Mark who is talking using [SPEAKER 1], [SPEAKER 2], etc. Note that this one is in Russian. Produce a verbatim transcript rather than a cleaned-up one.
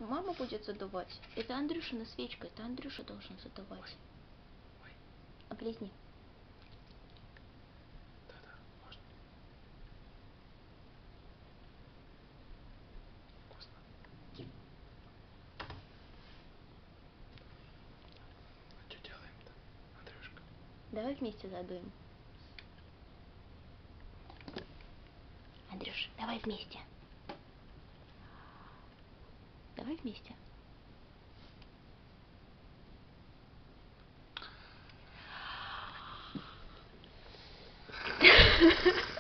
[SPEAKER 1] мама будет задувать. Это Андрюшина свечка, это Андрюша должен задувать.
[SPEAKER 2] Ой. Ой.
[SPEAKER 1] Облизни.
[SPEAKER 2] Да-да, можно. Вкусно. А что делаем-то, Андрюшка?
[SPEAKER 1] Давай вместе задуем. Андрюш, давай вместе. Давай вместе. Ha ha ha.